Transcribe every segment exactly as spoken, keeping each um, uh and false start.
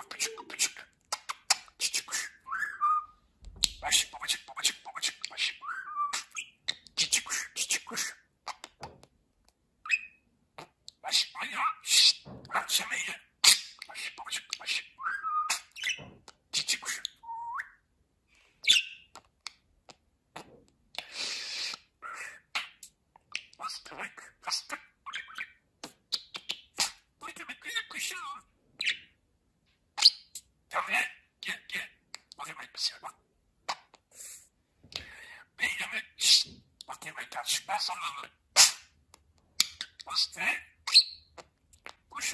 Bak küçük küçük. Cici kuş. Baş babacık babacık babacık baş. Cici kuş cici kuş. Baş ayağı. Şşt. Akşam eyle. Baş babacık baş. Cici kuş. Bastırak bastık. Bu demek bir kuşu. Tabii gel gel. Bakayım elbiseye bak. Beyleme. Şşt. Bakayım elbiseye. Ben sana alırım. Bastık. Kuşu.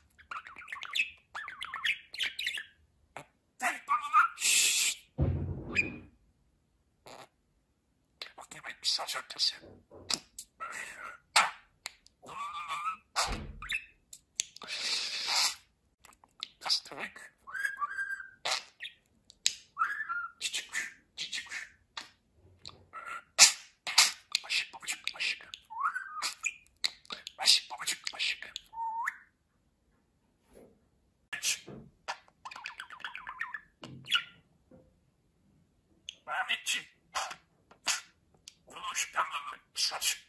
Gel bana. Şşt. Bakayım elbiseye elbiseye. Bastık. Cici kuş. Cici kuş. Başı babacık başı. Başı babacık başı. Mehmetciğim. Bunu şu damlalı saç.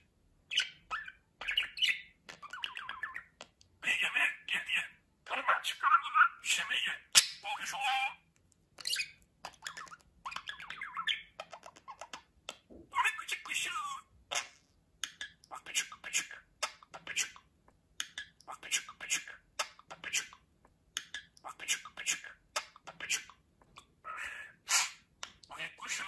Ne yeme gel ye. Karıma çıkarın bunu. Şeme ye. Bu iş o. Böyle küçük kuşu. Bak küçük küçük. Bak küçük. Bak küçük küçük. Bak küçük. Bak küçük küçük. Bak küçük. Bak kuşu.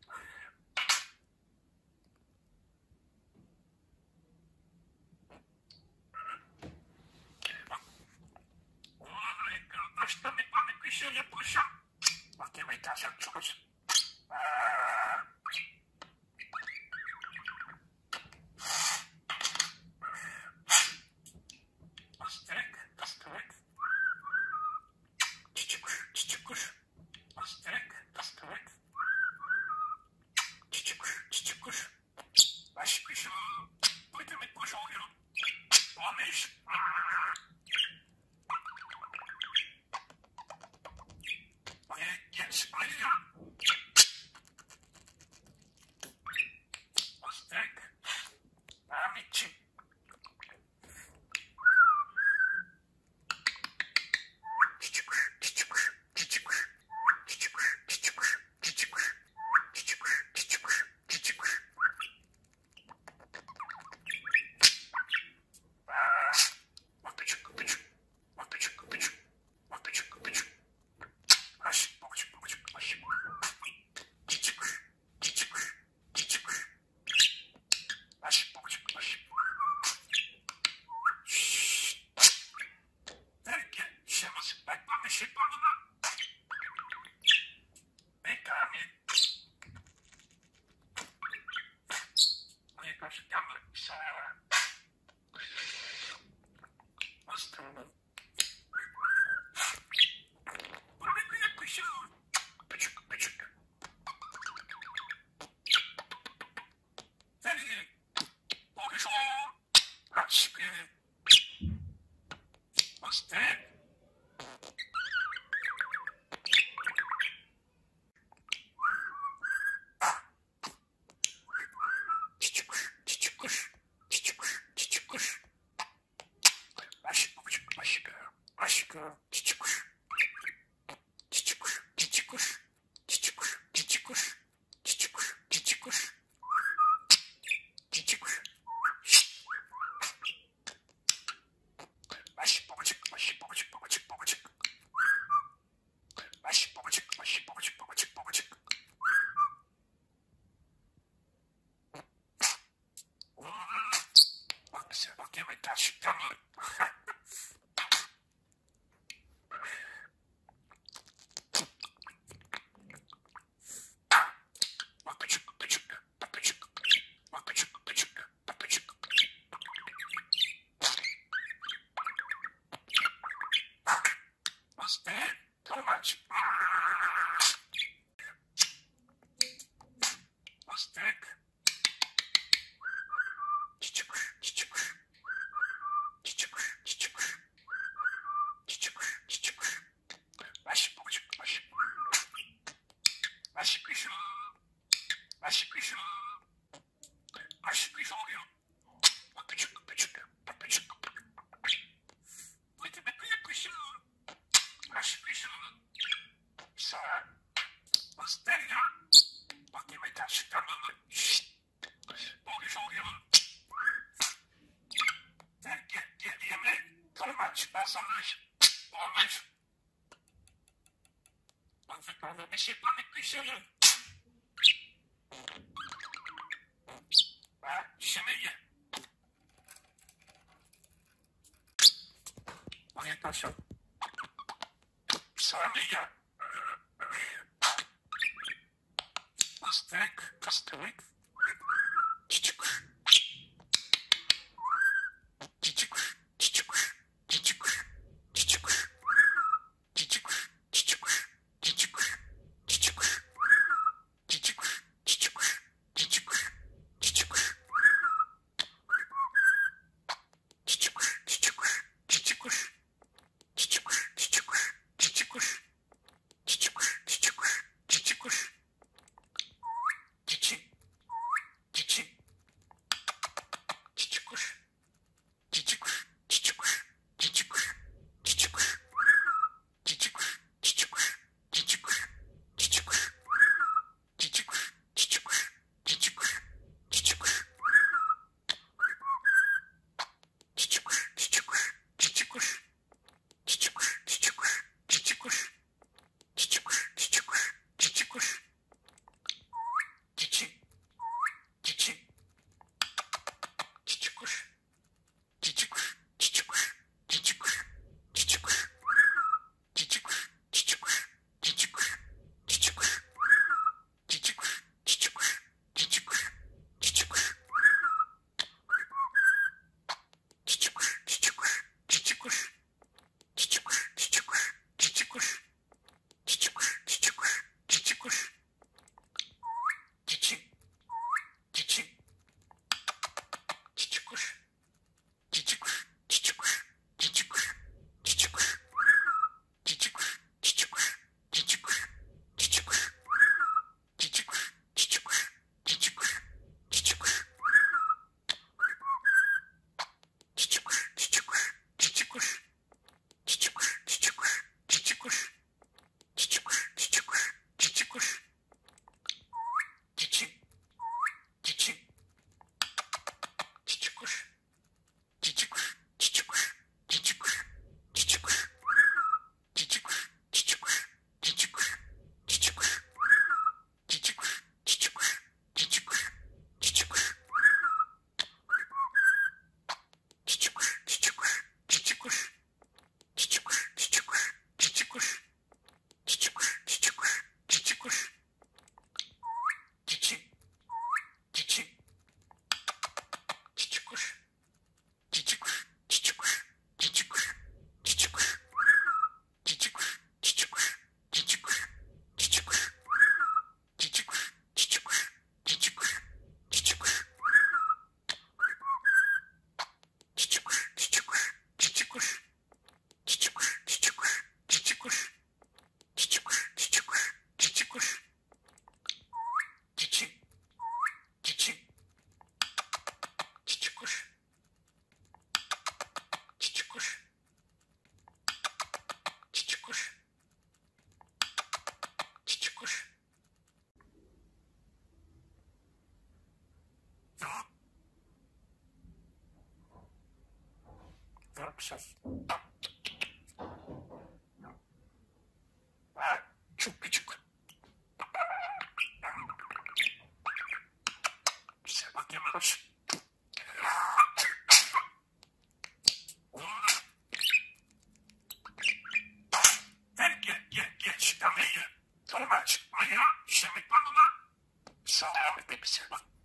Başta bir panik bir şey yapmışım. Bak yemeği taşak çok olsun. Bastık, bastık. Cici kuş, cici kuş. Bastık, bastık. Cici kuş, cici kuş. Baş kuşu. Bu demek kuş oluyor. Olmuş. Yes, I am. Bastık. Ahmetciğim. Cici kuş, cici kuş, cici kuş. Cici kuş, cici kuş, cici kuş. Cici kuş, cici kuş, cici kuş. Bak küçük, küçük. Bak küçük, küçük. Bak küçük, küçük. Baş, babacık, babacık, baş. Cici kuş, cici kuş, cici kuş. Baş, babacık, baş. Şşşt. Derken, şeması, bak bana şey bana. Bekami. Buraya karşı yanlar, sana. Bastırma. Buraya kıyak kuşu. Küçük, küçük. Seni. O kuşu. Aşkı. Bastır. Cici kuş, cici kuş, cici kuş, cici kuş. Baş, babacık, aşkı, aşkı, cici kuş. Cici kuş, cici kuş, cici kuş, cici kuş, cici kuş, cici kuş. Cici kuş. Baş, babacık, baş, babacık, babacık, babacık. Baş, babacık, baş, babacık, babacık, babacık. Bak bize, bak yemek taşı, yanlı. Bak küçük, küçük, bak küçük. Bak küçük, küçük, bak küçük. Bastı, tamam aç. Bastık. Cici kuş, cici kuş. Cici kuş, cici kuş. Cici kuş, cici kuş. Olmaz. Ben sana olmaz. Ben bir şey panik bir şey yok. Ben şimdi ye. Yaklaşalım. Saniye. Pastırık, pastırık. Çiçek kuş. Çiçek kuş, çiçek kuş, çiçek kuş, çiçek kuş. Çiçek kuş, çiçek kuş, çiçek kuş, çiçek kuş. Çiçek kuş, çiçek kuş, çiçek kuş, çiçek kuş. Çiçek kuş, çiçek kuş, çiçek kuş. Çiçek kuş, çiçek kuş, çiçek kuş. Çiçek kuş, çiçek kuş, çiçek kuş. Çiçek, çiçek. Çiçek kuş. Çiçek kuş, çiçek kuş, çiçek kuş, çiçek kuş. Çiçek kuş, çiçek kuş, çiçek kuş, çiçek kuş. Çiçek kuş, çiçek kuş, çiçek kuş, çiçek kuş. Çiçek kuş, çiçek kuş, çiçek kuş. Çiçek kuş, çiçek kuş, çiçek kuş. Çiçek kuş, çiçek kuş, çiçek kuş. Çiçek, çiçek. Çiçek kuş. Çiçek kuş, çiçek kuş, çiçek kuş, çiçek kuş. Çiçek kuş, çiçek kuş, çiçek kuş, çiçek kuş. Çiçek kuş, çiçek kuş, çiçek kuş, çiçek kuş. Çiçek kuş, çiçek kuş, çiçek kuş. Çiçek kuş, çiçek kuş, çiçek kuş. Çiçek kuş, çiçek kuş, çiçek kuş. Çiçek, çiçek. Çiçek kuş. Çiçek kuş, çiçek kuş, çiçek kuş, çiçek kuş. Çiçek kuş, çiçek kuş, çiçek kuş, çiçek kuş. Çiçek kuş, çiçek kuş, çiçek kuş, çiçek kuş. Çiçek kuş, çiçek kuş, çiçek kuş. Çiçek kuş, çiçek kuş, çiçek kuş. Çiçek kuş, çiçek kuş, çiçek kuş. Çiçek, çiçek. Çiçek kuş. Çiçek kuş, çiçek kuş, çiçek kuş, çiçek kuş. Çiçek kuş, çiçek kuş, çiçek kuş, çiçek kuş. Çiçek kuş, çiçek kuş, çiçek kuş, çiçek kuş. Çiçek kuş, çiçek kuş, çiçek kuş. Çiçek kuş, çiçek kuş, çiçek kuş. Çiçek kuş, çiçek kuş, çiçek kuş. Çiçek, çiçek. Çiçek kuş. Çiçek kuş, çiçek kuş, çiçek kuş, çiçek kuş. Çiçek kuş, çiçek kuş, çiçek kuş, çiçek kuş. Çiçek kuş, çiçek kuş, çiçek kuş, çiçek kuş. Çiçek kuş, çiçek kuş, çiçek kuş. Çiçek kuş, çiçek kuş, çiçek kuş. Çiçek kuş, çiçek kuş, çiçek kuş. Çiçek, çiçek. Çiçek kuş. Çiçek kuş. Çiçek kuş. Çiçek kuş. Ya. Var bir ses. Ha, çok küçük. Bize bak yemez. Gel gel gel geç. Tamam. Olmaz. Ayağı. Şimdi bana. Sana bir şey bak.